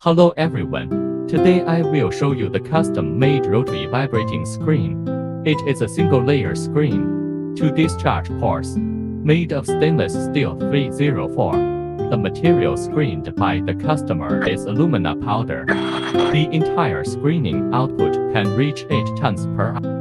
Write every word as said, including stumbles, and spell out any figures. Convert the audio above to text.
Hello everyone. Today I will show you the custom-made rotary vibrating screen. It is a single-layer screen. Two discharge ports, made of stainless steel three oh four. The material screened by the customer is alumina powder. The entire screening output can reach eight tons per hour.